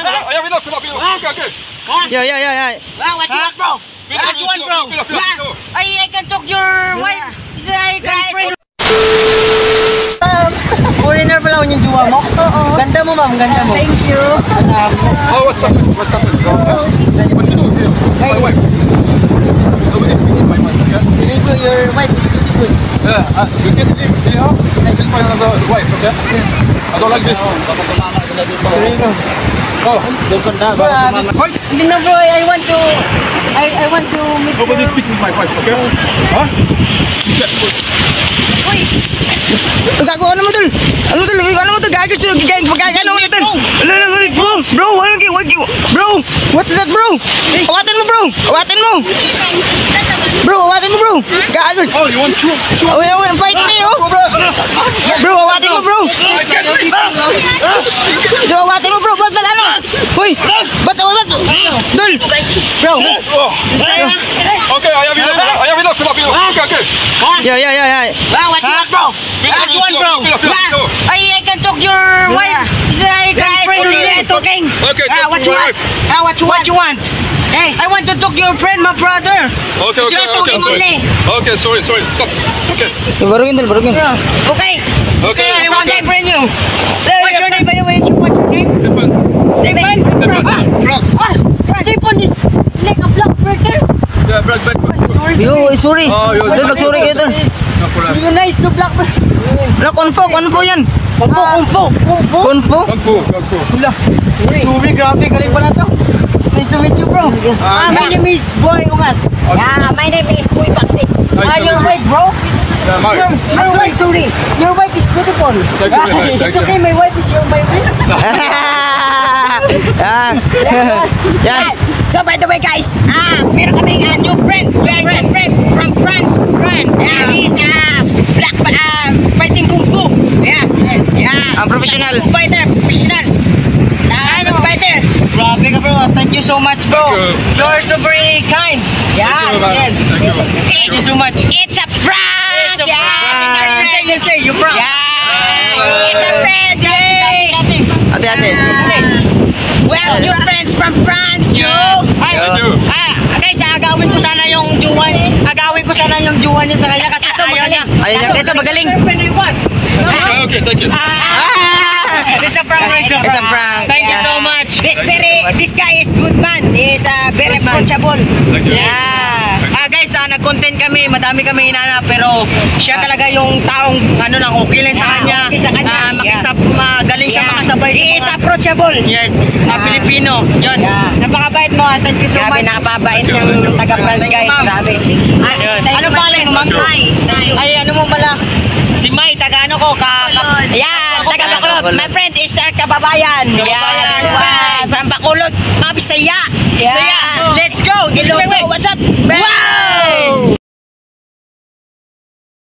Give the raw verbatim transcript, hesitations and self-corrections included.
Yeah, we love, we love, we love. Okay, okay. Yeah, yeah, yeah, yeah. Well, what you want, bro? What you want, bro? Yeah. I, I can talk your wife. Say I can pray. Foreigner pala yung jowa mo? Oo. Ganda mo, ma'am. Ganda mo. Thank you. Oh, what's up? What's up? What you do here? My wife. Nobody speaking my wife, okay? Believe me, your wife is beautiful. Yeah, uh, you can leave. See how? I can find another wife, okay? I don't like this. Sereno. Oh, Doon na ba? fight. Hindi na, bro. I want to... I I want to meet Nobody speak with my wife, okay? Huh? Gago, ano mo tol? Ano tol? Ano mo tol? Gago, gagano mo tol? Bro, bro, ano ki? Bro, what's that, bro? Awatin mo, bro. Awatin mo. Bro, awatin mo, bro. Gago. Oh, you want to? Oh, wait, wait, fight me, oh. Bro, awatin mo, bro. Bro, awatin mo, bro. Ba't, ba't, ano? Hoy, ba't, ba't? Dol. Bro. Okay, I have enough. I have enough. Enough, enough. Okay, okay. Yeah, yeah, yeah, yeah. Well, what you want, bro? What you want, bro? Yeah. I, I can talk your wife. Say I can pray. Talking. Okay, Ah, what talk to you my want? wife. Ah, what you want? What you want? Hey, I want to talk your friend, my brother. Okay, okay, You're okay. talking only. Okay, sorry, sorry. Stop. Okay. Barugin tol, barugin. Okay. Okay. I want to bring you. What's your name, by the way? What's your name? Stefan. Stephen. Stefan. France. Ah, Stephen is like a black brother. Yeah, Brad, Brad. Sorry, Yo, sorry. Oh, yo, Dol, mag-sorry kayo tol. No problem. You nice to black brother. Wala, konfo, konfo yan. Kumpo, kumpo, kumpo. Konfo? Kung fu, kung fu. Sorry. Sorry, grabe. Galing pala to. Nice to meet you, bro. Ah, my name is Boy Ungas. Yeah, my name is Boy Paxi. Ah, your wife, bro? Yeah, Mark. Your, your sorry, sorry. Your wife is beautiful. Thank you very much, It's thank you. okay, my wife is your my wife. Yan. Yan. So by the way, guys, ah, meron kaming uh, new friend, very good friend from France. France. Yeah, he's a uh, black uh, fighting kung fu. Yeah. Yes. Yeah. Ang professional. Kung fighter, professional. Ah, ano fighter? Grabe ka, bro. Thank you so much, bro. Thank you. You're so very kind. Yeah. Thank you, man. Yes. Thank you. Thank you so much. It's a prank. It's a prank. Yeah. You say, you say, you prank. Yeah. It's a prank. Yay. Ate, ate. Well, new friends from France, Joe. Ay, Thank you. ah, guys, agawin ko sana yung juwa. Agawin ko sana yung juwa niya sa kanya kasi ayaw niya. Ayaw niya, kasi magaling. Girlfriend na yung what? Okay, okay, thank you. Ah, it's a prank. It's a It's a prank. Thank you so much. This very, this guy is good man. He is uh, very approachable. Thank you. Yeah. Ah, guys, ah, nag-content kami, madami kami hinanap, pero siya talaga yung taong ano lang okay lang sa kanya. okay sa kanya. Ah, makisap, magaling siya Yeah. makasabay. He sa is mga- approachable. Yes, ah, Pilipino. Yun. Yeah. Napakabait mo. ah. Thank you so Grabe, much. napabait Thank you, ng thank you. taga-France, Thank you, guys. ma'am. Grabe. Ay, ano pangalan mo, ma'am? Tay. Tay. Ay, ano mo pala? Si Mai, taga ano ko? Ka, ka, Yan, taga Bacolod. My friend is our kababayan. Kababayan. Yan, Wow. from Bacolod. Mga Bisaya. Bisaya. Let's go. Wait, wait, wait. What's up?